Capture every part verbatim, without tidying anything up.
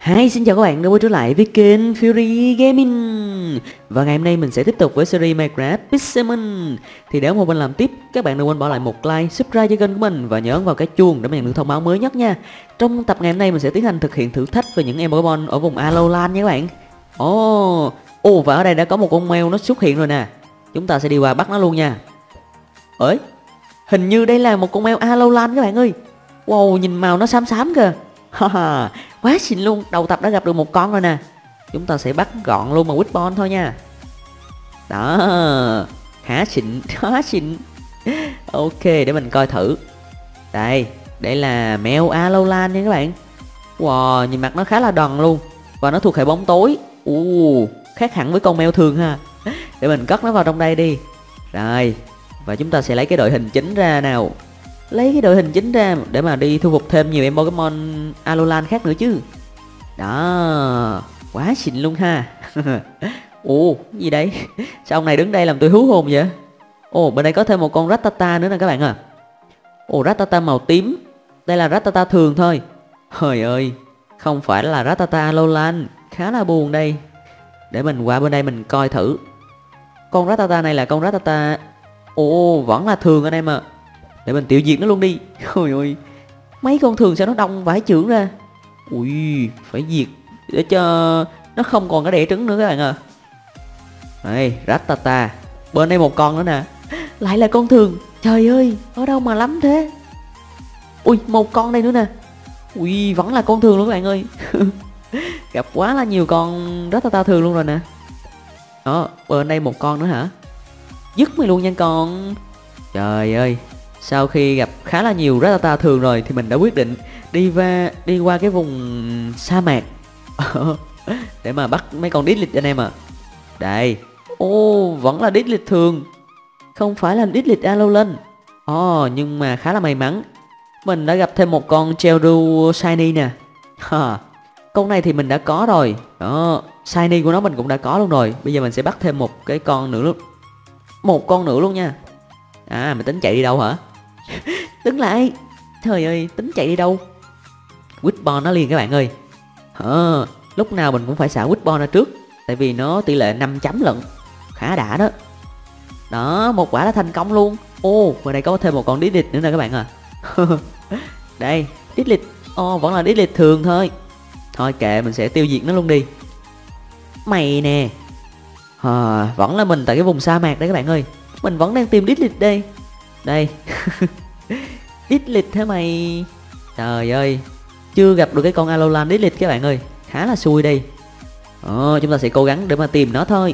Hi, xin chào các bạn đã quay trở lại với kênh Fury Gaming. Và ngày hôm nay mình sẽ tiếp tục với series Minecraft Pixelmon. Thì để một mình làm tiếp, các bạn đừng quên bỏ lại một like, subscribe cho kênh của mình và nhớ ấn vào cái chuông để mà nhận được thông báo mới nhất nha. Trong tập ngày hôm nay mình sẽ tiến hành thực hiện thử thách với những em Pokemon ở vùng Alolan nha các bạn. Ồ, oh, oh, và ở đây đã có một con mèo nó xuất hiện rồi nè. Chúng ta sẽ đi qua bắt nó luôn nha. Ơi, hình như đây là một con mèo Alolan các bạn ơi. Wow, nhìn màu nó xám xám kìa. Haha, quá xịn luôn, đầu tập đã gặp được một con rồi nè. Chúng ta sẽ bắt gọn luôn bằng Wishbone thôi nha. Đó, khá xịn, khá xịn. Ok, để mình coi thử. Đây, đây là mèo Alolan nha các bạn. Wow, nhìn mặt nó khá là đần luôn. Và nó thuộc hệ bóng tối. uh, Khác hẳn với con mèo thường ha. Để mình cất nó vào trong đây đi. Rồi, và chúng ta sẽ lấy cái đội hình chính ra nào. Lấy cái đội hình chính ra để mà đi thu phục thêm nhiều em Pokemon Alolan khác nữa chứ. Đó, quá xịn luôn ha. Ồ, gì đây? Sao ông này đứng đây làm tôi hú hồn vậy? Ồ, bên đây có thêm một con Rattata nữa nè các bạn à. Ồ, Rattata màu tím. Đây là Rattata thường thôi. Trời ơi, không phải là Rattata Alolan. Khá là buồn đây. Để mình qua bên đây mình coi thử. Con Rattata này là con Rattata. Ồ, vẫn là thường anh em ạ. Để mình tiêu diệt nó luôn đi. Ôi ôi, mấy con thường sao nó đông vãi chưởng ra. Ui, phải diệt để cho nó không còn cái đẻ trứng nữa các bạn à. Đây, Rattata. Bên đây một con nữa nè. Lại là con thường. Trời ơi, ở đâu mà lắm thế. Ui, một con đây nữa nè. Ui, vẫn là con thường luôn các bạn ơi. Gặp quá là nhiều con Rattata thường luôn rồi nè. Đó, bên đây một con nữa hả? Dứt mày luôn nha con. Trời ơi, sau khi gặp khá là nhiều Rattata thường rồi thì mình đã quyết định đi va đi qua cái vùng sa mạc để mà bắt mấy con Diglett anh em à. Đây, ô, vẫn là Diglett thường, không phải là Diglett Alolan. Ồ, oh, nhưng mà khá là may mắn, mình đã gặp thêm một con Geodude Shiny nè. Ha, con này thì mình đã có rồi. Đó, Shiny của nó mình cũng đã có luôn rồi. Bây giờ mình sẽ bắt thêm một cái con nữa luôn. Một con nữa luôn nha. À, mày tính chạy đi đâu hả? Đứng lại. Trời ơi, tính chạy đi đâu? Wishbone nó liền các bạn ơi. à, Lúc nào mình cũng phải xả Wishbone ra trước, tại vì nó tỷ lệ năm chấm lận. Khá đã đó. Đó, một quả đã thành công luôn. Ô, vừa đây có thêm một con Diglett nữa nè các bạn à. Đây, Diglett. Ồ, vẫn là Diglett thường thôi. Thôi kệ, mình sẽ tiêu diệt nó luôn đi. Mày nè. à, Vẫn là mình tại cái vùng sa mạc đấy các bạn ơi. Mình vẫn đang tìm Diglett đây. Đây. Diglett hả mày? Trời ơi, chưa gặp được cái con Alolan Diglett các bạn ơi. Khá là xui đây. Ờ, chúng ta sẽ cố gắng để mà tìm nó thôi.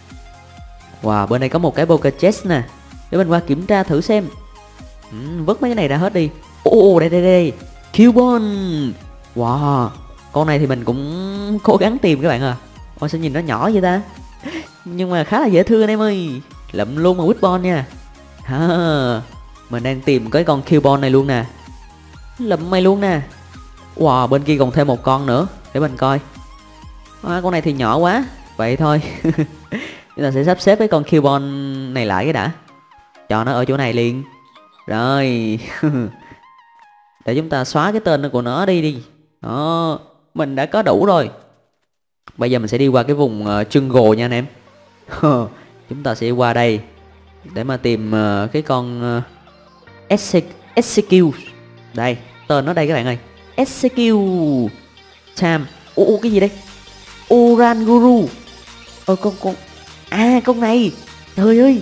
Wow, bên đây có một cái Pokechest nè. Để mình qua kiểm tra thử xem. ừ, Vứt mấy cái này ra hết đi. Ồ, đây đây đây, Cubone. Wow, con này thì mình cũng cố gắng tìm các bạn à. Ôi, sao nhìn nó nhỏ vậy ta? Nhưng mà khá là dễ thương anh em ơi. Lụm luôn mà Wishbone nha. À, mình đang tìm cái con Cubone này luôn nè. Lụm mày luôn nè. Wow, bên kia còn thêm một con nữa. Để mình coi. À, con này thì nhỏ quá. Vậy thôi. Chúng ta sẽ sắp xếp cái con Cubone này lại cái đã. Cho nó ở chỗ này liền. Rồi. Để chúng ta xóa cái tên của nó đi đi. Đó, mình đã có đủ rồi. Bây giờ mình sẽ đi qua cái vùng uh, jungle nha anh em. Chúng ta sẽ qua đây để mà tìm uh, cái con uh, Execute. Đây, tên nó đây các bạn ơi. Execute Time. Ủa cái gì đây? Oranguru. Ờ con con À con này. Trời ơi.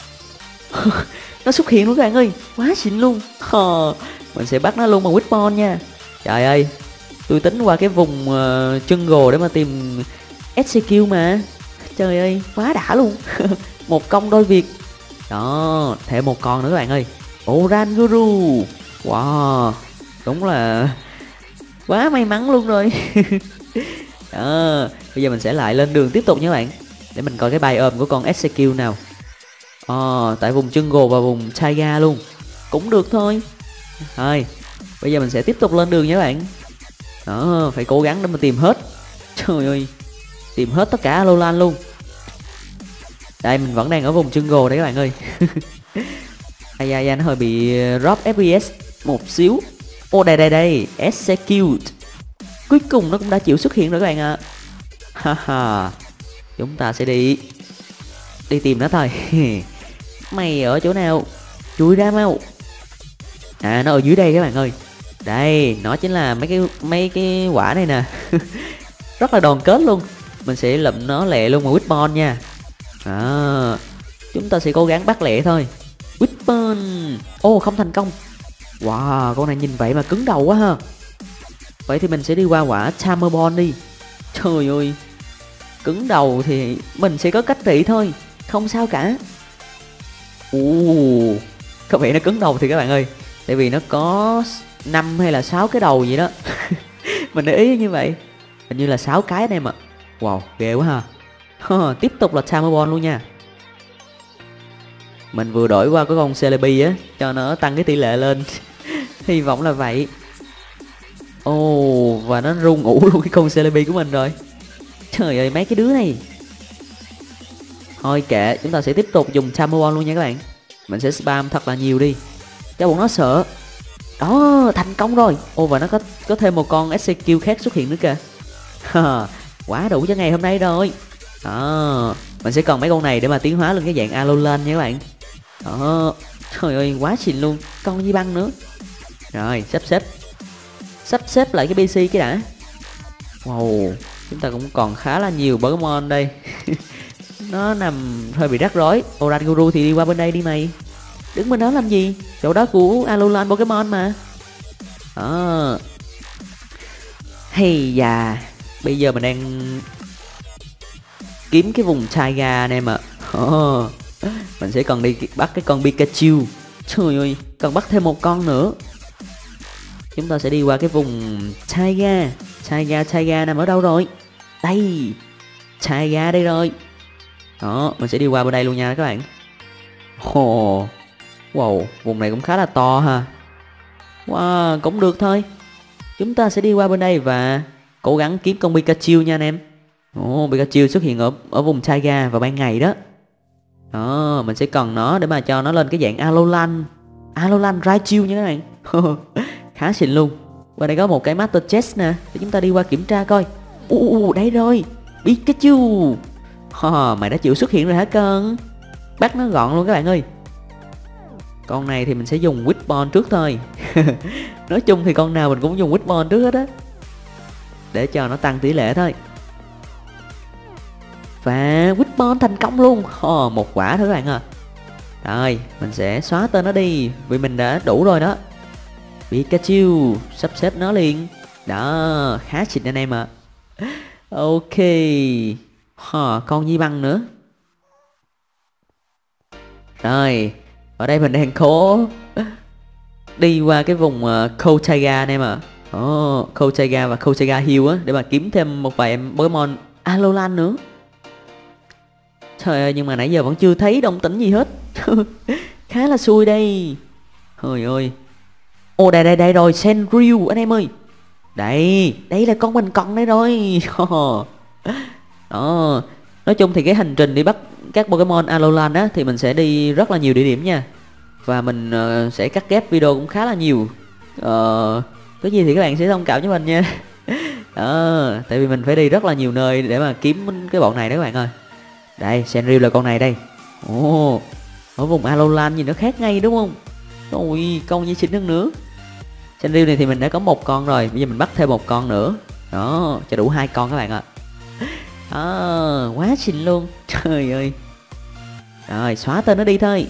Nó xuất hiện luôn các bạn ơi. Quá xịn luôn. ờ, Mình sẽ bắt nó luôn bằng Wishbone nha. Trời ơi, tôi tính qua cái vùng uh, jungle để mà tìm Execute mà. Trời ơi, quá đã luôn. Một công đôi việc. Đó, thêm một con nữa các bạn ơi. Oranguru. Wow, đúng là quá may mắn luôn rồi. Đó, bây giờ mình sẽ lại lên đường tiếp tục nha các bạn. Để mình coi cái biome của con Execute nào. Ờ, tại vùng jungle và vùng taiga luôn. Cũng được thôi. Thôi, bây giờ mình sẽ tiếp tục lên đường nha các bạn. Đó, phải cố gắng để mà tìm hết. Trời ơi, tìm hết tất cả Alolan luôn. Đây, mình vẫn đang ở vùng jungle đấy các bạn ơi. Ai da da, nó hơi bị drop ép pê ét một xíu. Ô, đây đây đây, Execute. Cuối cùng nó cũng đã chịu xuất hiện rồi các bạn ạ. Ha ha. Chúng ta sẽ đi Đi tìm nó thôi. Mày ở chỗ nào? Chui ra mau. À, nó ở dưới đây các bạn ơi. Đây, nó chính là mấy cái mấy cái quả này nè. Rất là đoàn kết luôn. Mình sẽ lụm nó lẹ luôn mà Whitbone nha. À, chúng ta sẽ cố gắng bắt lẹ thôi. Whitbone. Ô, oh, không thành công. Wow, con này nhìn vậy mà cứng đầu quá ha. Vậy thì mình sẽ đi qua quả Tamerbone đi. Trời ơi, cứng đầu thì mình sẽ có cách trị thôi, không sao cả. Ồ, có vẻ nó cứng đầu thì các bạn ơi. Tại vì nó có năm hay là sáu cái đầu vậy đó. Mình để ý như vậy. Hình như là sáu cái anh em ạ. Wow, ghê quá ha. Ha, tiếp tục là Tamerbone luôn nha. Mình vừa đổi qua cái con Celebi á, cho nó tăng cái tỷ lệ lên. Hy vọng là vậy. Ồ, oh, và nó ru ngủ luôn cái con Celebi của mình rồi. Trời ơi, mấy cái đứa này. Thôi kệ, chúng ta sẽ tiếp tục dùng Tamerbone luôn nha các bạn. Mình sẽ spam thật là nhiều đi, cho bọn nó sợ. Đó, thành công rồi. Ô, và nó có có thêm một con ét xê quy khác xuất hiện nữa kìa. Quá đủ cho ngày hôm nay rồi. Đó, mình sẽ cần mấy con này để mà tiến hóa lên cái dạng Alolan nha các bạn. Đó, trời ơi, quá xịn luôn. Con di băng nữa. Rồi, sắp xếp Sắp xếp lại cái pê xê cái đã. Wow, chúng ta cũng còn khá là nhiều Pokemon đây. Nó nằm hơi bị rắc rối. Oranguru thì đi qua bên đây đi mày. Đứng bên đó làm gì? Chỗ đó của Alolan Pokemon mà. Đó. Hay da, bây giờ mình đang kiếm cái vùng Taiga anh em ạ. Oh, mình sẽ cần đi bắt cái con Pikachu. Trời ơi, cần bắt thêm một con nữa. Chúng ta sẽ đi qua cái vùng Taiga. Taiga, Taiga nằm ở đâu rồi? Đây, Taiga đây rồi. Đó, mình sẽ đi qua bên đây luôn nha các bạn. Ồ, oh, wow, vùng này cũng khá là to ha. Wow, cũng được thôi. Chúng ta sẽ đi qua bên đây và cố gắng kiếm con Pikachu nha anh em. Ồ, oh, Pikachu xuất hiện ở ở vùng Taiga vào ban ngày đó. Đó, mình sẽ cần nó để mà cho nó lên cái dạng Alolan. Alolan Raichu nha các bạn. Khá xịn luôn. Và đây có một cái Master Chest nè, để chúng ta đi qua kiểm tra coi. Ồ, đây rồi, Pikachu. Ha, mày đã chịu xuất hiện rồi hả con? Bắt nó gọn luôn các bạn ơi. Con này thì mình sẽ dùng Whitbone trước thôi. Nói chung thì con nào mình cũng dùng Whitbone trước hết á, để cho nó tăng tỷ lệ thôi. Và Whitbone thành công luôn. Ồ, một quả thôi các bạn à. Rồi, mình sẽ xóa tên nó đi, vì mình đã đủ rồi đó. Pikachu, sắp xếp nó liền. Đó, khá xịn anh em ạ. À. Ok. Hò, con di băng nữa. Rồi, ở đây mình đang cố đi qua cái vùng uh, Cold Taiga anh em ạ. À. Oh, Cold Taiga và Cold Taiga Hill á, để mà kiếm thêm một vài em Pokemon Alolan nữa. Trời ơi, nhưng mà nãy giờ vẫn chưa thấy động tĩnh gì hết. Khá là xui đây. Trời ơi. Ồ, đây đây đây rồi, Senryu anh em ơi. Đây, đây là con mình còn đây rồi. Đó. Nói chung thì cái hành trình đi bắt các Pokemon Alolan á, thì mình sẽ đi rất là nhiều địa điểm nha. Và mình uh, sẽ cắt ghép video cũng khá là nhiều. uh, Cái gì thì các bạn sẽ thông cảm với mình nha. Đó, tại vì mình phải đi rất là nhiều nơi để mà kiếm cái bọn này đó các bạn ơi. Đây, Senryu là con này đây. Ồ, ở vùng Alolan gì nó khác ngay đúng không? Ôi, con như xinh hơn nữa. Senryu này thì mình đã có một con rồi, bây giờ mình bắt thêm một con nữa. Đó, cho đủ hai con các bạn ạ. À, quá xinh luôn. Trời ơi. Rồi, xóa tên nó đi thôi.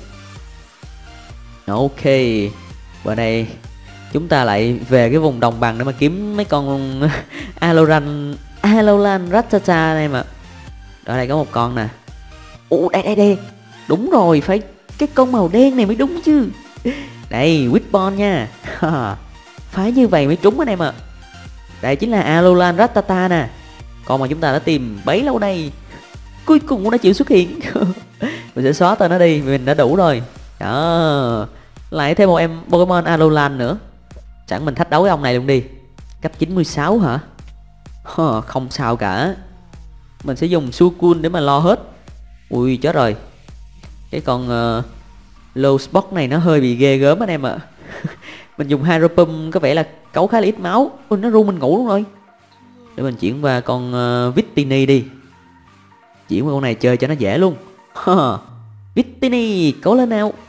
Ok. Bữa đây chúng ta lại về cái vùng đồng bằng để mà kiếm mấy con Alolan Alolan Rattata này mà. Ở đây có một con nè. Ồ, đây đây đây. Đúng rồi, phải cái con màu đen này mới đúng chứ. Đây, Whitbone nha. Phải như vậy mới trúng anh em ạ. À. Đây chính là Alolan Rattata nè. Con mà chúng ta đã tìm bấy lâu đây, cuối cùng cũng đã chịu xuất hiện. Mình sẽ xóa tên nó đi, mình đã đủ rồi. Đó, lại thêm một em Pokemon Alolan nữa. Chẳng mình thách đấu với ông này luôn đi. Cấp chín mươi sáu hả? Hờ, không sao cả. Mình sẽ dùng Suicune để mà lo hết. Ui chết rồi. Cái con uh, Low Spot này nó hơi bị ghê gớm anh em ạ. À. Mình dùng Hydro Pump có vẻ là cấu khá là ít máu. Ui, nó ru mình ngủ luôn rồi. Để mình chuyển qua con uh, Victini đi. Chuyển qua con này chơi cho nó dễ luôn. Victini, cố lên nào.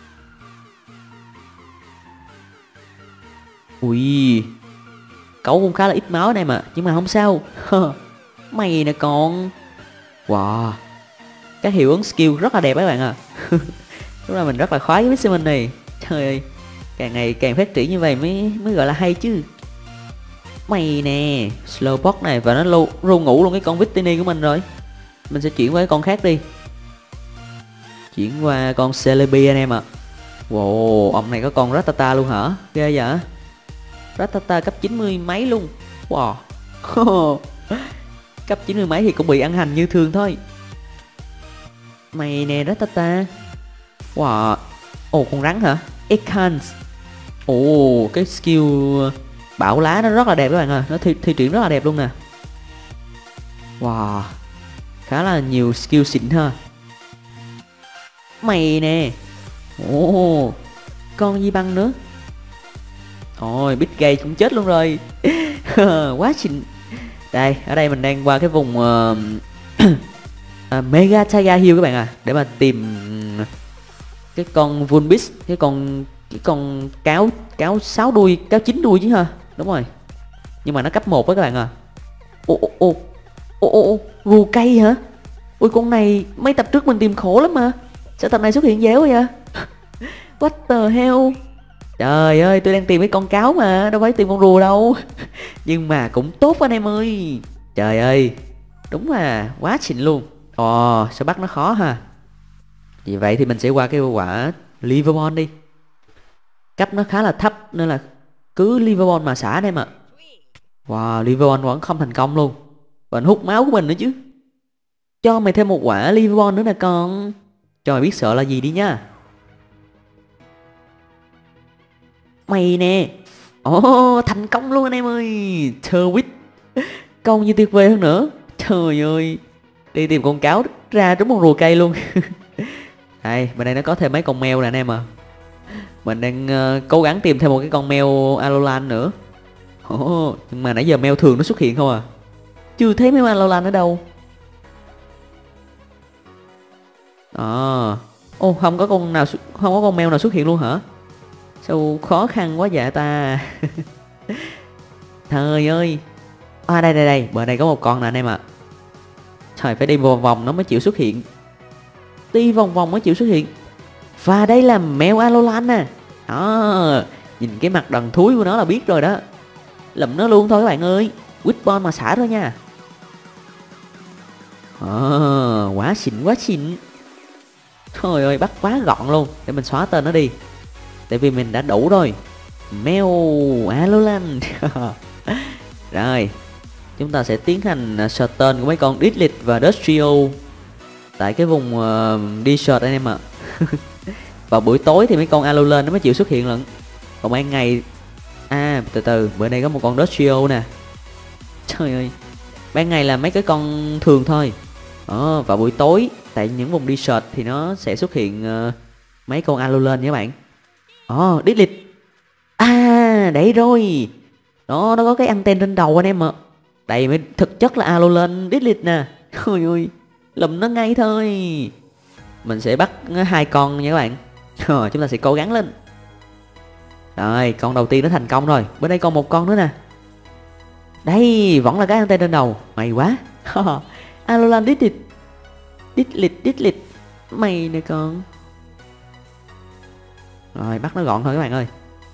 Ui, cậu cũng khá là ít máu này mà, nhưng mà không sao. Mày nè con. Wow, các hiệu ứng skill rất là đẹp các bạn à. Lúc là mình rất là khoái cái Pixelmon này. Trời ơi, càng ngày càng phát triển như vậy mới mới gọi là hay chứ. Mày nè, Slowpoke này, và nó lu ru ngủ luôn cái con Victini của mình rồi. Mình sẽ chuyển qua cái con khác đi. Chuyển qua con Celebi anh em ạ. À. Wow, ông này có con Rattata luôn hả? Ghê vậy. Rattata cấp chín mươi mấy luôn. Wow. Cấp chín mươi mấy thì cũng bị ăn hành như thường thôi. Mày nè Rattata. Wow. Ồ, con rắn hả? Ekans. Ồ, cái skill bão lá nó rất là đẹp các bạn à. Nó thi, thi triển rất là đẹp luôn nè. Wow, khá là nhiều skill xịn ha. Mày nè. Ồ, con gì băng nữa. Ôi, Big Gay cũng chết luôn rồi. Quá xịn. Đây, ở đây mình đang qua cái vùng uh, uh, Mega Taiga Hill các bạn à, để mà tìm cái con Vulpix, cái con cái con cáo cáo sáu đuôi, cáo chín đuôi chứ ha. Đúng rồi. Nhưng mà nó cấp một đó các bạn à. Ô ô ô. Ô ô ô, rùa cây hả? Ui, con này mấy tập trước mình tìm khổ lắm mà. Sao tập này xuất hiện dễ quá vậy? What the hell? Trời ơi, tôi đang tìm cái con cáo mà, đâu phải tìm con rùa đâu. Nhưng mà cũng tốt anh em ơi. Trời ơi, đúng là quá xịn luôn. Ồ, sao bắt nó khó ha. Vì vậy thì mình sẽ qua cái quả Liverball đi. Cấp nó khá là thấp nên là cứ Liverball mà xả đây mà. Wow, Liverball vẫn không thành công luôn. Và hút máu của mình nữa chứ. Cho mày thêm một quả Liverball nữa nè con. Cho mày biết sợ là gì đi nha. Mày nè. Ồ, oh, thành công luôn anh em ơi. Turwit. Công như tuyệt vời hơn nữa. Trời ơi, đi tìm con cáo ra trúng một rùa cây luôn. Đây, bên đây nó có thêm mấy con mèo nè anh em à. Mình đang uh, cố gắng tìm thêm một cái con mèo Alolan nữa. Oh, nhưng mà nãy giờ mèo thường nó xuất hiện không à. Chưa thấy mèo Alolan ở đâu. À, ô, không có con nào, không có con mèo nào xuất hiện luôn hả? Sao khó khăn quá vậy ta. Trời ơi. À, đây đây đây, bờ này có một con nè anh em ạ. À. Trời, phải đi vòng vòng nó mới chịu xuất hiện. Đi vòng vòng mới chịu xuất hiện. Và đây là mèo Alolan nè. Đó, nhìn cái mặt đần thúi của nó là biết rồi đó. Lụm nó luôn thôi các bạn ơi. Whitball mà xả thôi nha. À, quá xịn quá xịn. Trời ơi, bắt quá gọn luôn. Để mình xóa tên nó đi. Tại vì mình đã đủ rồi. Mèo Alolan. Rồi, chúng ta sẽ tiến hành search tên của mấy con Diglett và Dustrio tại cái vùng uh, đi search anh em ạ. À. Vào buổi tối thì mấy con Alolan nó mới chịu xuất hiện lận. Còn ban ngày, à từ từ, bữa nay có một con Dustrio nè. Trời ơi, ban ngày là mấy cái con thường thôi. Ờ, vào buổi tối tại những vùng đi search thì nó sẽ xuất hiện uh, mấy con Alolan nha các bạn. Ồ, oh, Diglett. À, đấy rồi. Đó, nó có cái anten trên đầu anh em ạ. Đây mới thực chất là Alolan Diglett nè. Ôi ôi, lùm nó ngay thôi. Mình sẽ bắt hai con nha các bạn. Ờ, chúng ta sẽ cố gắng lên. Rồi, con đầu tiên nó thành công rồi. Bên đây còn một con nữa nè. Đây, vẫn là cái anten trên đầu. May quá. Alolan Diglett. Diglett, Diglett. Mày nè con. Rồi, bắt nó gọn thôi các bạn ơi.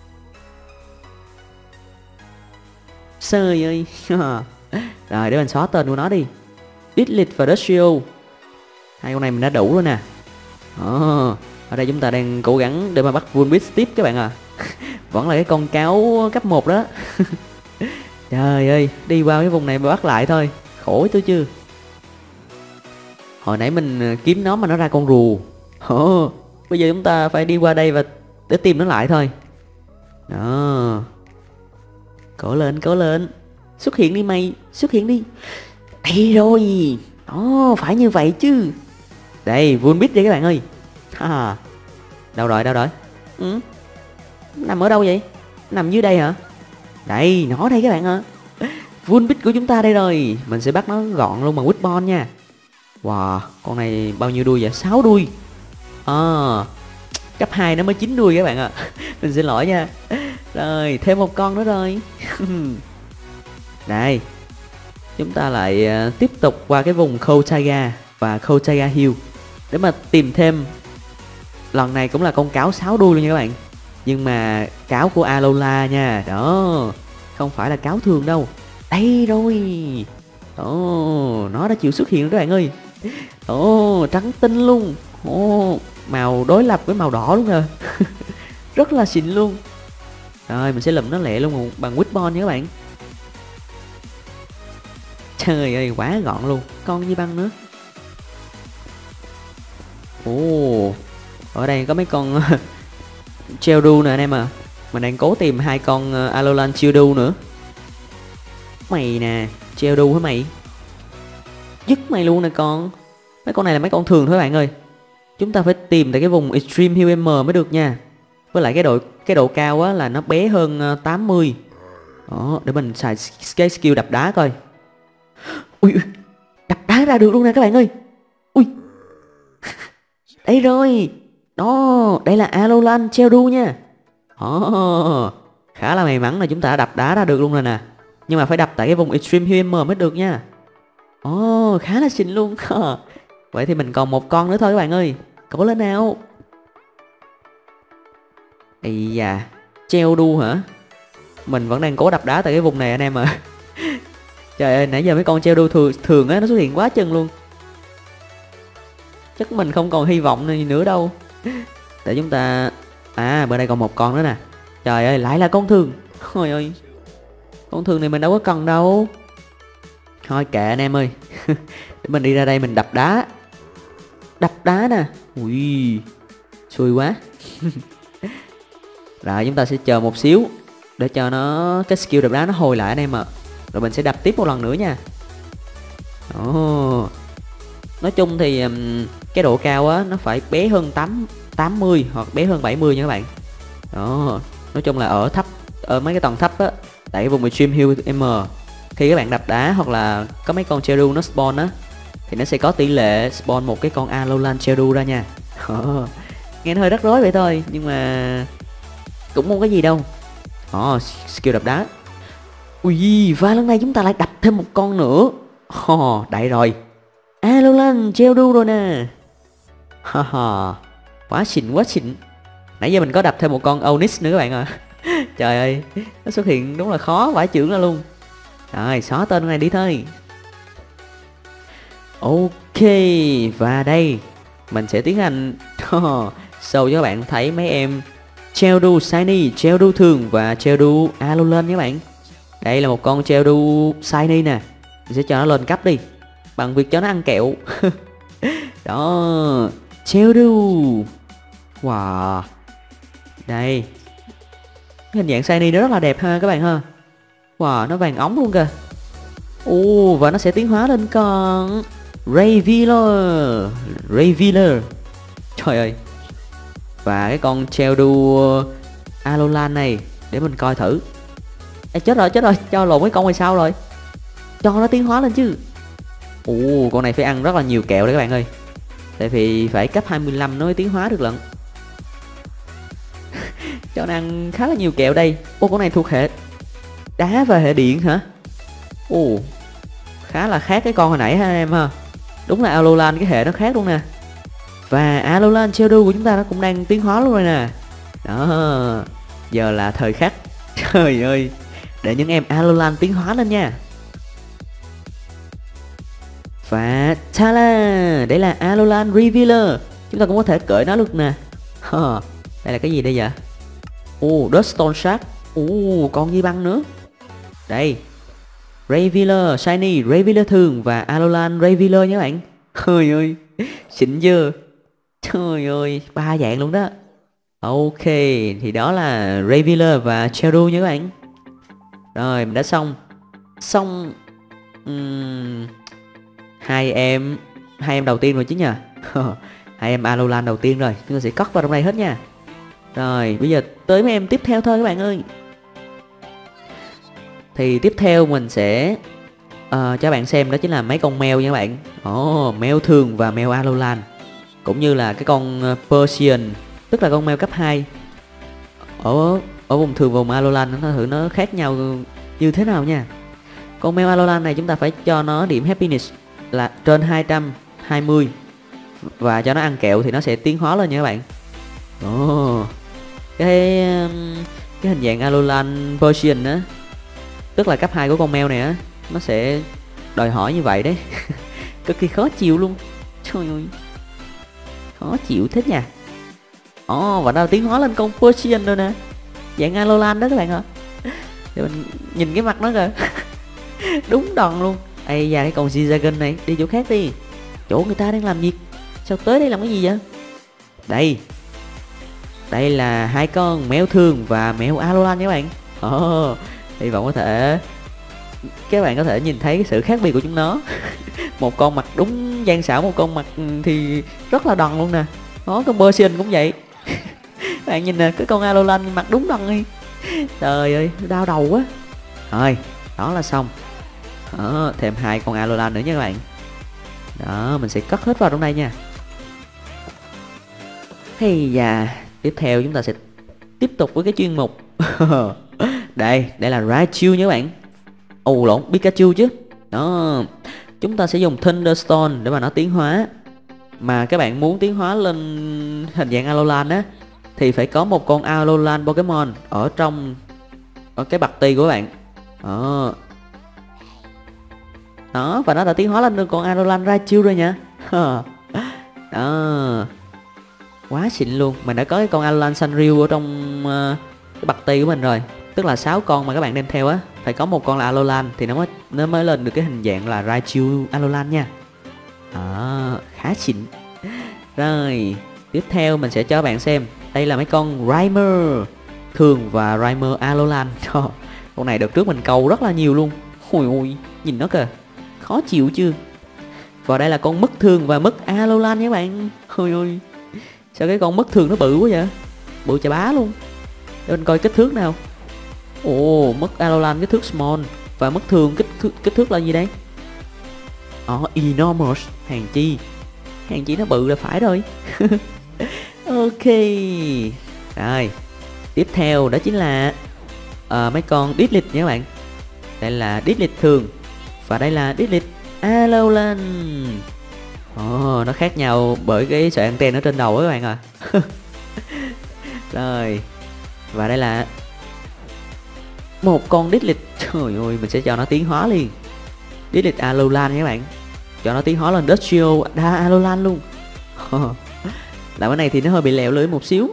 Trời ơi. Rồi, để mình xóa tên của nó đi. Diglett và Dustrio. Hai con này mình đã đủ rồi nè. Ờ, ở đây chúng ta đang cố gắng để mà bắt Vulpix tiếp các bạn à. Vẫn là cái con cáo cấp một đó. Trời ơi, đi qua cái vùng này mà bắt lại thôi. Khổ tôi chưa. Hồi nãy mình kiếm nó mà nó ra con rùa. Ồ, bây giờ chúng ta phải đi qua đây và để tìm nó lại thôi. Đó. Cố lên, cố lên. Xuất hiện đi mày, xuất hiện đi. Đây rồi. Đó, phải như vậy chứ. Đây, Vulpix đây các bạn ơi. Ha. Đâu rồi, đâu rồi? Ừ. Nằm ở đâu vậy? Nằm dưới đây hả? Đây, nó đây các bạn ạ. Full pick của chúng ta đây rồi. Mình sẽ bắt nó gọn luôn bằng Witbon nha. Wow, con này bao nhiêu đuôi vậy? sáu đuôi. À, cấp hai nó mới chín đuôi các bạn ạ. À. Mình xin lỗi nha. Rồi, thêm một con nữa rồi. Đây. Chúng ta lại uh, tiếp tục qua cái vùng Kotaga và Kotaga Hill để mà tìm thêm. Lần này cũng là con cáo sáu đuôi luôn nha các bạn. Nhưng mà cáo của Alola nha. Đó, không phải là cáo thường đâu. Đây rồi. Ồ, nó đã chịu xuất hiện rồi các bạn ơi. Ồ, trắng tinh luôn. Ồ, màu đối lập với màu đỏ luôn nè. Rất là xịn luôn. Rồi, mình sẽ lụm nó lẹ luôn bằng Witbon nha các bạn. Trời ơi, quá gọn luôn. Con như băng nữa. Ồ, ở đây có mấy con Geodude nè anh em à. Mình đang cố tìm hai con Alolan Geodude nữa. Mày nè, Geodude hả mày? Dứt mày luôn nè con. Mấy con này là mấy con thường thôi các bạn ơi. Chúng ta phải tìm tại cái vùng Extreme Hill M mới được nha. Với lại cái độ cái độ cao á là nó bé hơn tám mươi. Đó, để mình xài cái skill đập đá coi. Ui, ui, đập đá ra được luôn nè các bạn ơi. Ui. Đây rồi. Đó, đây là Alolan Geodude nha. Đó, khá là may mắn là chúng ta đã đập đá ra được luôn rồi nè. Nhưng mà phải đập tại cái vùng Extreme Hill M mới được nha. Ồ, khá là xinh luôn. Vậy thì mình còn một con nữa thôi các bạn ơi. Cố lên nào. Ây da, Geodude hả? Mình vẫn đang cố đập đá tại cái vùng này anh em ạ. Trời ơi, nãy giờ mấy con Geodude thường, thường á, nó xuất hiện quá chừng luôn. Chắc mình không còn hy vọng gì nữa đâu. Để chúng ta... À, bên đây còn một con nữa nè. Trời ơi, lại là con thường. Trời ơi, con thường này mình đâu có cần đâu. Thôi kệ anh em ơi. Để mình đi ra đây mình đập đá. Đập đá nè. Ui, xui quá. Rồi chúng ta sẽ chờ một xíu để cho nó cái skill đập đá nó hồi lại anh em ạ. Rồi mình sẽ đập tiếp một lần nữa nha. Ồ. Nói chung thì um, cái độ cao á nó phải bé hơn tám mươi hoặc bé hơn bảy mươi nha các bạn. Đó, nói chung là ở thấp, ở mấy cái tầng thấp á, tại cái vùng Extreme Hill M, khi các bạn đập đá hoặc là có mấy con Geodude nó spawn á thì nó sẽ có tỷ lệ spawn một cái con Alolan Geodude ra nha. Đó. Nghe nó hơi rắc rối vậy thôi nhưng mà cũng không có gì đâu. Đó, skill đập đá. Ui, và lần này chúng ta lại đập thêm một con nữa. Oh, đại rồi. Alolan Geodude rồi nè. Ha ha. Quá xịn quá xịn. Nãy giờ mình có đập thêm một con Onix nữa các bạn ạ. À. Trời ơi, nó xuất hiện đúng là khó vãi chưởng ra luôn. Rồi, xóa tên này đi thôi. Ok, và đây mình sẽ tiến hành show cho các bạn thấy mấy em Geodude Shiny, Geodude thường và Geodude Alolan các bạn. Đây là một con Geodude Shiny nè. Mình sẽ cho nó lên cấp đi bằng việc cho nó ăn kẹo. Đó, Geodude. Wow. Đây. Hình dạng Shiny nó rất là đẹp ha các bạn ha. Wow, nó vàng óng luôn kìa. Ồ, và nó sẽ tiến hóa lên con Rayvealer. Rayvealer. Trời ơi. Và cái con Geodude Alolan này để mình coi thử. Ê, chết rồi, chết rồi, cho lộn cái con này sao rồi. Cho nó tiến hóa lên chứ. Ồ, con này phải ăn rất là nhiều kẹo đấy các bạn ơi. Tại vì phải cấp hai mươi lăm nó mới tiến hóa được lận. Cho nó ăn khá là nhiều kẹo đây. Ô, con này thuộc hệ đá và hệ điện hả? Ồ, khá là khác cái con hồi nãy ha em ha. Đúng là Alolan cái hệ nó khác luôn nè. Và Alolan Geodude của chúng ta nó cũng đang tiến hóa luôn rồi nè. Đó, giờ là thời khắc. Trời ơi, để những em Alolan tiến hóa lên nha. Và ta-la, đây là Alolan Revealer. Chúng ta cũng có thể cởi nó luôn nè. Huh. Đây là cái gì đây vậy? Ồ, Duststone Shark. Ồ, con như băng nữa. Đây, Rayvealer Shiny, Rayvealer thường và Alolan Rayvealer nha các bạn. Trời ơi, xịn chưa? Trời ơi, ba dạng luôn đó. Ok, thì đó là Rayvealer và Geodude nha các bạn. Rồi, mình đã xong. Xong uhm, hai em hai em đầu tiên rồi chứ nhờ. Hai em Alolan đầu tiên rồi, chúng ta sẽ cất vào trong đây hết nha. Rồi, bây giờ tới mấy em tiếp theo thôi các bạn ơi. Thì tiếp theo mình sẽ uh, cho bạn xem đó chính là mấy con mèo nha các bạn. Ồ, oh, mèo thường và mèo Alolan, cũng như là cái con Persian, tức là con mèo cấp hai. Ở ở vùng thường và vùng Alolan nó thử nó khác nhau như thế nào nha. Con mèo Alolan này chúng ta phải cho nó điểm happiness là trên hai trăm hai mươi và cho nó ăn kẹo thì nó sẽ tiến hóa lên nha các bạn. Ồ, oh, cái cái hình dạng Alolan Persian á, tức là cấp hai của con mèo này á, nó sẽ đòi hỏi như vậy đấy. Cực kỳ khó chịu luôn. Trời ơi, khó chịu thế nha. Ồ, oh, và nó tiến hóa lên con Persian rồi nè, dạng Alolan đó các bạn ạ. Để mình nhìn cái mặt nó kìa. Đúng đòn luôn. Ây da, cái con G-Dragon này đi chỗ khác đi, chỗ người ta đang làm việc, sao tới đây làm cái gì vậy? Đây, đây là hai con mèo thường và mèo Alolan các bạn. Ồ, oh, hy vọng có thể các bạn có thể nhìn thấy cái sự khác biệt của chúng nó. Một con mặt đúng gian xảo, một con mặt thì rất là đòn luôn nè. Đó, con Persian cũng vậy. Bạn nhìn nè, cái con Alolan mặt đúng đòn đi. Trời ơi, đau đầu quá. Rồi, đó là xong. Đó, thêm hai con Alolan nữa nha các bạn. Đó, mình sẽ cất hết vào trong đây nha. Hay da, tiếp theo chúng ta sẽ tiếp tục với cái chuyên mục. Đây, đây là Raichu nha các bạn. Ồ lộn, Pikachu chứ. Đó, chúng ta sẽ dùng Thunderstone để mà nó tiến hóa. Mà các bạn muốn tiến hóa lên hình dạng Alolan á, thì phải có một con Alolan Pokemon ở trong ở cái bạc ti của các bạn. Đó. Đó, và nó đã tiến hóa lên được con Alolan Raichu rồi nha. Đó, quá xịn luôn. Mình đã có cái con Alolan Sanrio ở trong uh, cái bạc ti của mình rồi. Tức là sáu con mà các bạn đem theo á, phải có một con là Alolan thì nó mới nó mới lên được cái hình dạng là Raichu Alolan nha. Đó, khá xịn. Rồi, tiếp theo mình sẽ cho bạn xem. Đây là mấy con Rhymer thường và Rhymer Alolan. Con này đợt trước mình câu rất là nhiều luôn. Ôi ôi, nhìn nó kìa, khó chịu chưa. Và đây là con mứt thường và mứt Alolan nha các bạn. Ôi ôi, sao cái con mứt thường nó bự quá vậy, bự chà bá luôn. Để mình coi kích thước nào. Ồ, mứt Alolan kích thước small và mứt thường kích kích thước là gì đây? Ồ, enormous, hàng chi hàng chi nó bự là phải rồi. Ok. Rồi, tiếp theo đó chính là uh, mấy con Diglett nha các bạn. Đây là Diglett thường và đây là Diglett Alolan. Ồ, nó khác nhau bởi cái sợi anten ở trên đầu đó các bạn à. Rồi, và đây là một con Diglett. Trời ơi, mình sẽ cho nó tiến hóa liền. Diglett Alolan nha các bạn, cho nó tiến hóa lên Dustio Alolan luôn. Là cái này thì nó hơi bị lẹo lưỡi một xíu.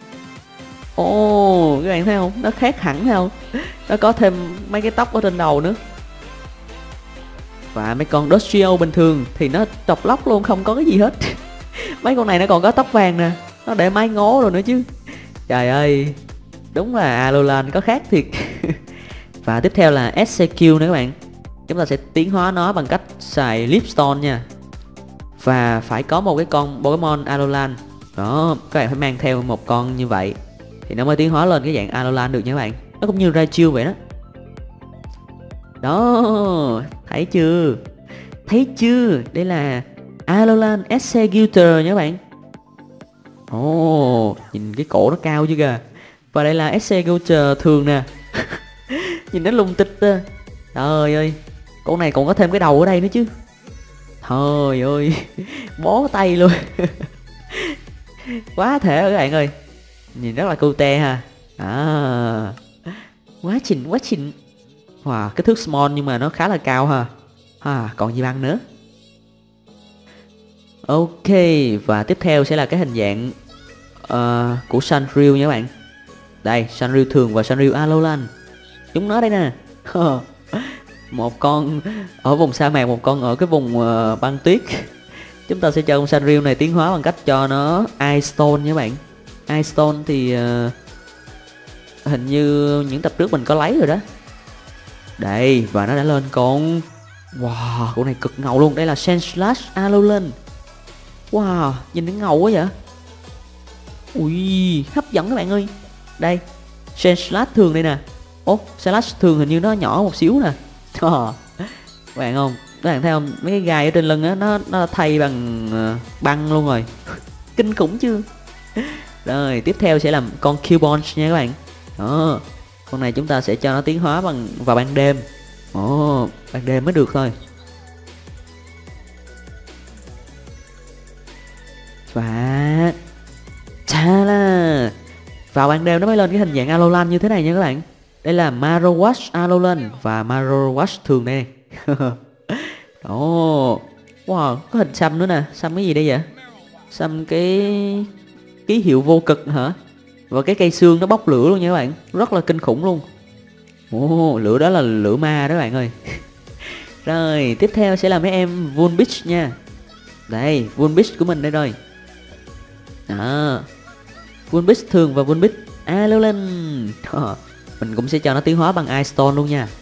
Ồ, các bạn thấy không, nó khác hẳn thấy không. Nó có thêm mấy cái tóc ở trên đầu nữa. Và mấy con Dustio bình thường thì nó trọc lóc luôn, không có cái gì hết. Mấy con này nó còn có tóc vàng nè, nó để mái ngố rồi nữa chứ. Trời ơi, đúng là Alolan có khác thiệt. Và tiếp theo là ét xê quy nữa các bạn. Chúng ta sẽ tiến hóa nó bằng cách xài Leafstone nha. Và phải có một cái con Pokemon Alolan. Đó, các bạn phải mang theo một con như vậy thì nó mới tiến hóa lên cái dạng Alolan được nha các bạn. Nó cũng như Raichu vậy đó. Đó, thấy chưa? Thấy chưa? Đây là Alolan Exeggutor nha các bạn. Ồ, nhìn cái cổ nó cao chứ kìa. Và đây là Exeggutor thường nè. Nhìn nó lung tích á. Trời ơi, con này còn có thêm cái đầu ở đây nữa chứ. Trời ơi, bó tay luôn. Quá thể rồi các bạn ơi. Nhìn rất là cute ha. À, quá xịn, quá xịn. Wow, kích thước small nhưng mà nó khá là cao ha. À, còn gì bằng nữa. Ok, và tiếp theo sẽ là cái hình dạng uh, của Sanrio nha các bạn. Đây, Sanrio thường và Sanrio Alolan. Chúng nó đây nè. Một con ở vùng sa mạc, một con ở cái vùng uh, băng tuyết. Chúng ta sẽ cho con Sanrio này tiến hóa bằng cách cho nó Ice Stone nha các bạn. Ice Stone thì uh, hình như những tập trước mình có lấy rồi đó. Đây, và nó đã lên con. Wow, con này cực ngầu luôn. Đây là Sandslash Alolan. Wow, nhìn nó ngầu quá vậy. Ui, hấp dẫn các bạn ơi. Đây, Sandslash thường đây nè. Ố, Slash thường hình như nó nhỏ một xíu nè. Ờ, các bạn không? Các bạn thấy không? Mấy cái gai ở trên lưng á, nó nó thay bằng uh, băng luôn rồi. Kinh khủng chưa? Rồi, tiếp theo sẽ làm con Cubone nha các bạn. Đó, con này chúng ta sẽ cho nó tiến hóa bằng vào ban đêm. Ồ, ban đêm mới được thôi. Và ta la, vào ban đêm nó mới lên cái hình dạng Alolan như thế này nha các bạn. Đây là Marowak Alolan và Marowak thường đây. Ồ, wow, có hình xăm nữa nè. Xăm cái gì đây vậy? Xăm cái ký hiệu vô cực hả? Và cái cây xương nó bốc lửa luôn nha các bạn. Rất là kinh khủng luôn. Ồ, lửa đó là lửa ma đó các bạn ơi. Rồi, tiếp theo sẽ là mấy em Vulpix nha. Đây, Vulpix của mình đây rồi. Đó, Vulpix thường và Vulpix Alolan. Đó, mình cũng sẽ cho nó tiến hóa bằng Ice Stone luôn nha.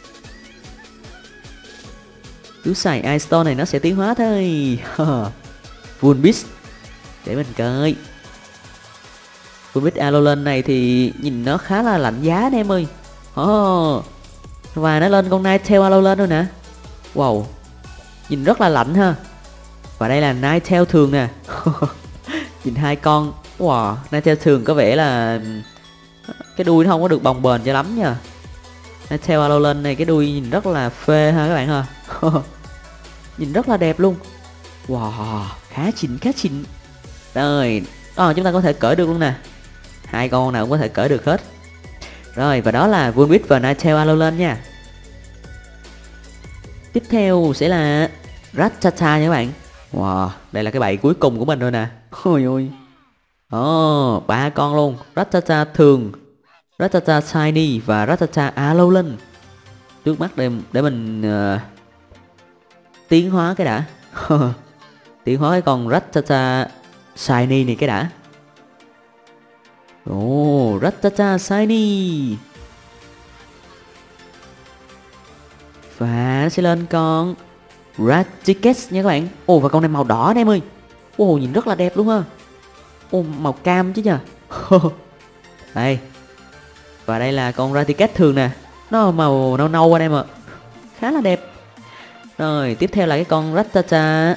Cứ xài Ice Stone này nó sẽ tiến hóa thôi. Vulpix, để mình coi. Vulpix Alolan này thì nhìn nó khá là lạnh giá anh em ơi. Oh. Và nó lên con Ninetale Alolan rồi nè. Wow, nhìn rất là lạnh ha. Và đây là Ninetale thường nè. Nhìn hai con. Wow, Ninetale thường có vẻ là cái đuôi nó không có được bồng bềnh cho lắm nha. Ninetale Alolan này cái đuôi nhìn rất là phê ha các bạn ha. Nhìn rất là đẹp luôn. Wow, khá xịn khá xịn. Rồi, đó, chúng ta có thể cởi được luôn nè. Hai con nào cũng có thể cởi được hết. Rồi, và đó là Vulpix và Ninetale Alolan nha. Tiếp theo sẽ là Rattata nha các bạn. Wow, đây là cái bẫy cuối cùng của mình rồi nè. Ôi ôi. Ồ, ba con luôn. Rattata thường, Rattata Shiny và Rattata Alolan. Trước mắt để, để mình uh, tiến hóa cái đã. Tiến hóa cái con Rattata Shiny này cái đã. Ồ, oh, Rattata Shiny. Và nó sẽ lên con Raticate nha các bạn. Ồ, oh, và con này màu đỏ anh em ơi. Ồ, oh, nhìn rất là đẹp luôn ha. Ồ, oh, màu cam chứ nhờ. Đây. Và đây là con Raticate thường nè. Nó màu nâu nâu anh em ạ. Khá là đẹp. Rồi, tiếp theo là cái con Rattata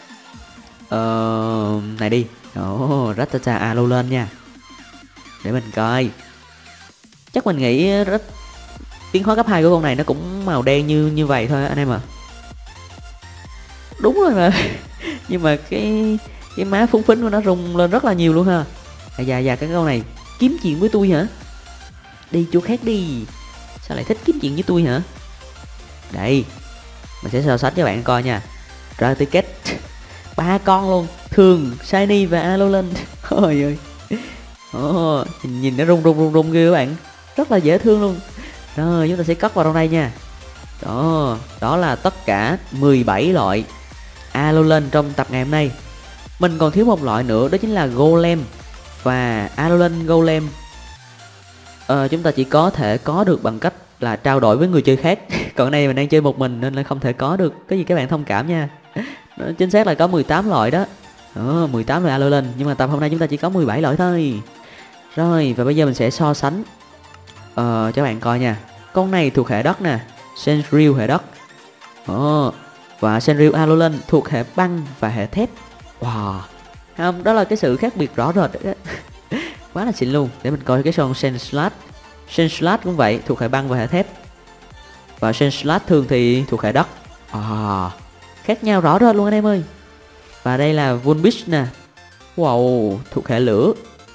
Ờ... này đi. Ồ, oh, Rattata Alolan nha. Để mình coi. Chắc mình nghĩ rất tiến hóa cấp hai của con này nó cũng màu đen như như vậy thôi anh em ạ. À. Đúng rồi mà. Nhưng mà cái cái má phúng phính của nó rung lên rất là nhiều luôn ha. À, dạ dạ cái con này kiếm chuyện với tôi hả? Đi chỗ khác đi. Sao lại thích kiếm chuyện với tôi hả? Đây, mình sẽ so sánh cho bạn coi nha. Raticate ba con luôn, thường, Shiny và Alolan. Ôi ơi. Oh, nhìn, nhìn nó rung rung rung rung kia các bạn. Rất là dễ thương luôn. Rồi chúng ta sẽ cất vào trong đây nha. Đó, đó là tất cả mười bảy loại Alolan trong tập ngày hôm nay. Mình còn thiếu một loại nữa, đó chính là Golem và Alolan Golem. Ờ, chúng ta chỉ có thể có được bằng cách là trao đổi với người chơi khác. Còn đây mình đang chơi một mình nên là không thể có được. Cái gì các bạn thông cảm nha. Đó, chính xác là có mười tám loại đó. Đó, mười tám loại Alolan. Nhưng mà tập hôm nay chúng ta chỉ có mười bảy loại thôi. Rồi, và bây giờ mình sẽ so sánh Ờ, cho bạn coi nha. Con này thuộc hệ đất nè, Sandrill hệ đất. Ờ, và Sandrill Alolan thuộc hệ băng và hệ thép. Wow, không, đó là cái sự khác biệt rõ rệt đó. Quá là xịn luôn. Để mình coi cái con Sandslash. Sandslash cũng vậy, thuộc hệ băng và hệ thép. Và Sandslash thường thì thuộc hệ đất. À, khác nhau rõ rệt luôn anh em ơi. Và đây là Vulpix nè. Wow, thuộc hệ lửa.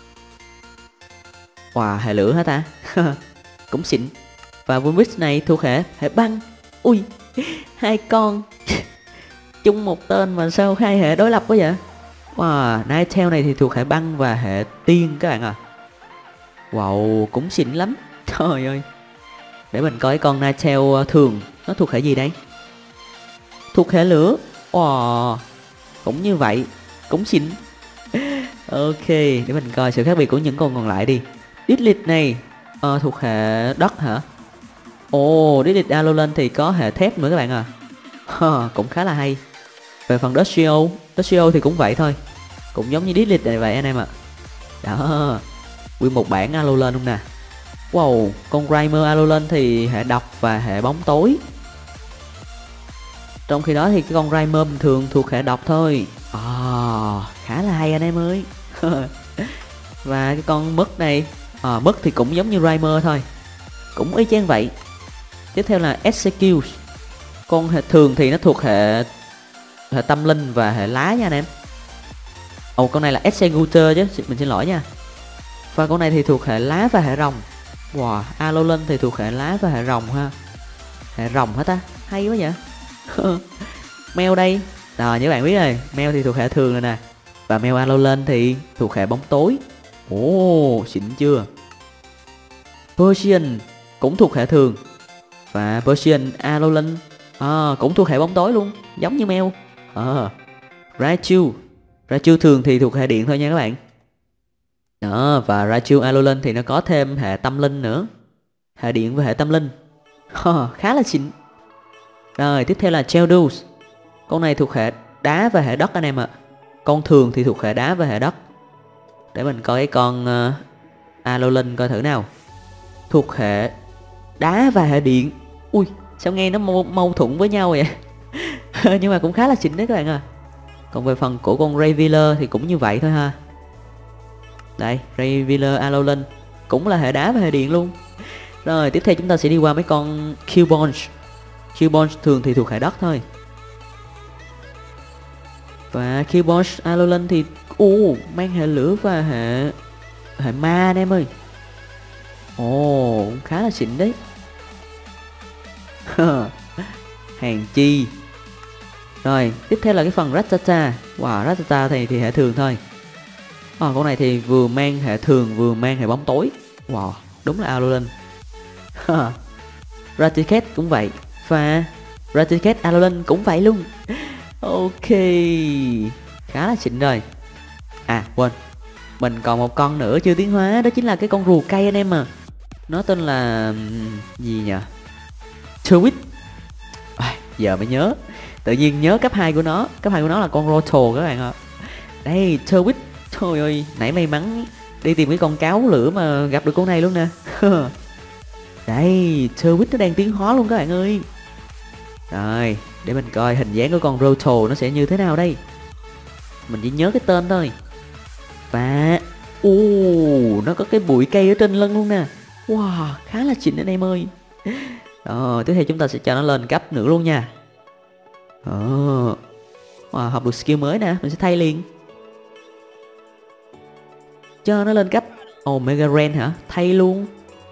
Wow, hệ lửa hả ta? Cũng xịn. Và Vulpix này thuộc hệ hệ băng. Ui, hai con chung một tên mà sao hai hệ đối lập quá vậy? Wow, Ninetale này thì thuộc hệ băng và hệ tiên các bạn à. Wow, cũng xịn lắm. Trời ơi. Để mình coi con Ninetale thường nó thuộc hệ gì đây? Thuộc hệ lửa. Wow, cũng như vậy, cũng xịn. Ok, để mình coi sự khác biệt của những con còn lại đi. Diglett này uh, thuộc hệ đất hả? Ồ, oh, Diglett Alolan thì có hệ thép nữa các bạn à. huh, Cũng khá là hay. Về phần Dustio, Dustio thì cũng vậy thôi. Cũng giống như Diglett này vậy anh em ạ. à. Đó, nguyên một bản Alolan luôn nè. Wow, con Grimer Alolan thì hệ độc và hệ bóng tối. Trong khi đó thì cái con Grimer bình thường thuộc hệ độc thôi. À, khá là hay anh em ơi. Và cái con Mứt này, à, Mứt thì cũng giống như Grimer thôi, cũng y chang vậy. Tiếp theo là Execute. Con hệ thường thì nó thuộc hệ hệ tâm linh và hệ lá nha anh em. Ồ, con này là Executor chứ, mình xin lỗi nha. Và con này thì thuộc hệ lá và hệ rồng. Wow, Alolan thì thuộc hệ lá và hệ rồng ha. Hệ rồng hả ta? Hay quá vậy. Mèo đây. Rồi, như bạn biết rồi, mèo thì thuộc hệ thường rồi nè. Và mèo Alolan thì thuộc hệ bóng tối. Ồ, xịn chưa? Persian cũng thuộc hệ thường. Và Persian Alolan à, cũng thuộc hệ bóng tối luôn, giống như mèo. À, Raichu. Raichu thường thì thuộc hệ điện thôi nha các bạn. Đó, và Raichu Alolan thì nó có thêm hệ tâm linh nữa. Hệ điện và hệ tâm linh. Ha, khá là xịn. Rồi, tiếp theo là Geodude. Con này thuộc hệ đá và hệ đất anh em ạ. À. Con thường thì thuộc hệ đá và hệ đất. Để mình coi cái con uh, Alolan coi thử nào. Thuộc hệ đá và hệ điện. Ui, sao nghe nó mâu, mâu thuẫn với nhau vậy? Nhưng mà cũng khá là xịn đấy các bạn à. Còn về phần của con Rayvealer thì cũng như vậy thôi ha. Đây, Rayvealer Alolan cũng là hệ đá và hệ điện luôn. Rồi, tiếp theo chúng ta sẽ đi qua mấy con Cubone. Cubone thường thì thuộc hệ đất thôi. Và Cubone Alolan thì uh, mang hệ lửa và hệ hệ ma anh em ơi. Ồ, oh, khá là xịn đấy. Hàng chi. Rồi, tiếp theo là cái phần Rattata. Wow, Rattata thì, thì hệ thường thôi. À, con này thì vừa mang hệ thường vừa mang hệ bóng tối. Wow, đúng là Alolan. Raticate cũng vậy. Và Raticate Alolan cũng vậy luôn. Ok, khá là xịn rồi. À, quên, mình còn một con nữa chưa tiến hóa. Đó chính là cái con rùa cây anh em à. Nó tên là gì nhỉ? Turwit. À, giờ mới nhớ. Tự nhiên nhớ cấp hai của nó. Cấp hai của nó là con Roto các bạn ạ. Đây, Turwit. Trời ơi, nãy may mắn đi tìm cái con cáo lửa mà gặp được con này luôn nè. Đây, Turwit nó đang tiến hóa luôn các bạn ơi. Rồi, để mình coi hình dáng của con Roto nó sẽ như thế nào đây. Mình chỉ nhớ cái tên thôi. Và uh, nó có cái bụi cây ở trên lưng luôn nè. Wow, khá là xịn anh em ơi. Đó, tiếp theo chúng ta sẽ cho nó lên cấp nữa luôn nha. Đó. Wow, học được skill mới nè, mình sẽ thay liền. Cho nó lên cấp Omega Ren hả? Thay luôn.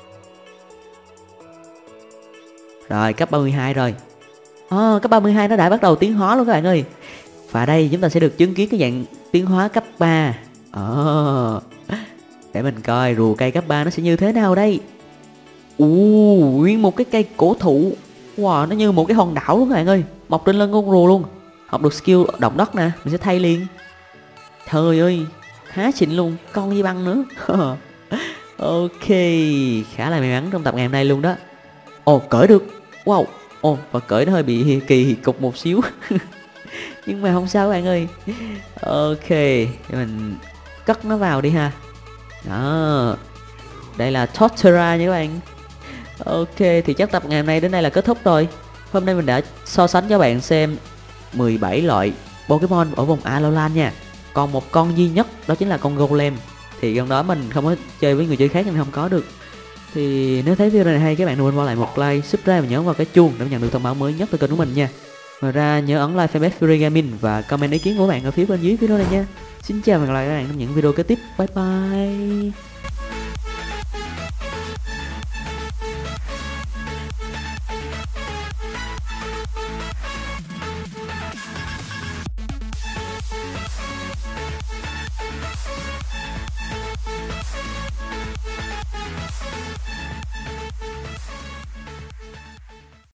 Rồi, cấp ba mươi hai rồi. À, cấp ba mươi hai nó đã bắt đầu tiến hóa luôn các bạn ơi. Và đây chúng ta sẽ được chứng kiến cái dạng tiến hóa cấp ba. Ờ, để mình coi rùa cây cấp ba nó sẽ như thế nào đây. Ồ, nguyên một cái cây cổ thụ. Wow, nó như một cái hòn đảo luôn các bạn ơi. Mọc trên lưng con rùa luôn. Học được skill động đất nè, mình sẽ thay liền. Trời ơi, khá xịn luôn. Con dây băng nữa. Ok, khá là may mắn trong tập ngày hôm nay luôn đó. Ồ, cởi được. Wow. Ồ, và cởi nó hơi bị kỳ cục một xíu. Nhưng mà không sao các bạn ơi. Ok, để mình cất nó vào đi ha. Đó, đây là Torterra nha các bạn. Ok, thì chắc tập ngày hôm nay đến đây là kết thúc rồi. Hôm nay mình đã so sánh cho bạn xem mười bảy loại Pokemon ở vùng Alolan nha. Còn một con duy nhất đó chính là con Golem. Thì con đó mình không có chơi với người chơi khác nên không có được. Thì nếu thấy video này hay các bạn đừng quên bỏ lại một like, subscribe và nhấn vào cái chuông để nhận được thông báo mới nhất từ kênh của mình nha. Ngoài ra nhớ ấn like fanpage Fury Gaming và comment ý kiến của bạn ở phía bên dưới video này nha. Xin chào và hẹn gặp lại các bạn trong những video kế tiếp. Bye bye.